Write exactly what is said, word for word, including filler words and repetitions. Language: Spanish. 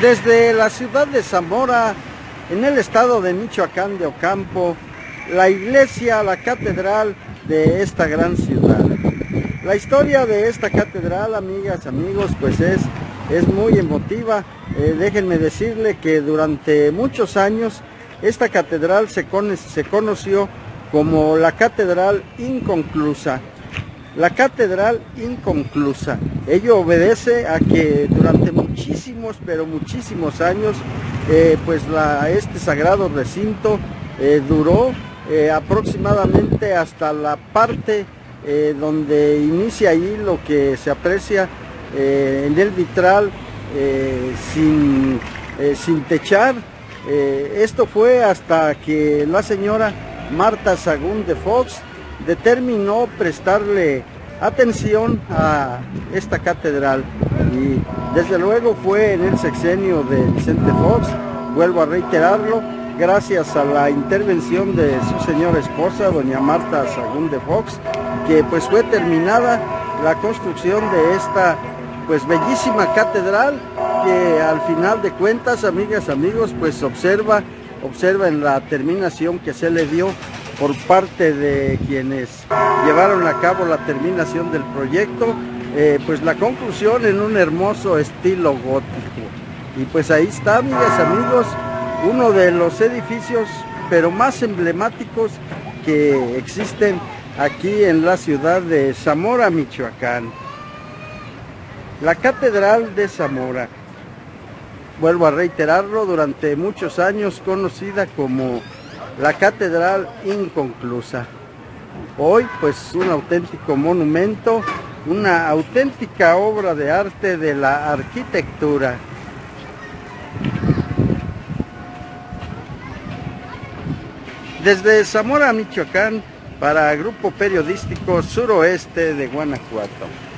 Desde la ciudad de Zamora, en el estado de Michoacán de Ocampo, la iglesia, la catedral de esta gran ciudad. La historia de esta catedral, amigas, amigos, pues es, es muy emotiva. Eh, déjenme decirle que durante muchos años esta catedral se, con, se conoció como la catedral inconclusa. La catedral inconclusa. Ello obedece a que durante muchísimos, pero muchísimos años, eh, pues la, este sagrado recinto eh, duró eh, aproximadamente hasta la parte eh, donde inicia ahí lo que se aprecia eh, en el vitral eh, sin, eh, sin techar. Eh, esto fue hasta que la señora Marta Sagún de Fox determinó prestarle atención a esta catedral, y desde luego fue en el sexenio de Vicente Fox, vuelvo a reiterarlo, gracias a la intervención de su señora esposa, doña Marta Sagún de Fox, que pues fue terminada la construcción de esta pues bellísima catedral, que al final de cuentas, amigas, amigos, pues observa, observa en la terminación que se le dio por parte de quienes llevaron a cabo la terminación del proyecto, eh, pues la conclusión en un hermoso estilo gótico. Y pues ahí está, amigas, amigos, uno de los edificios pero más emblemáticos que existen aquí en la ciudad de Zamora, Michoacán. La Catedral de Zamora, vuelvo a reiterarlo, durante muchos años conocida como la Catedral Inconclusa. Hoy pues un auténtico monumento, una auténtica obra de arte de la arquitectura. Desde Zamora, Michoacán, para Grupo Periodístico Suroeste de Guanajuato.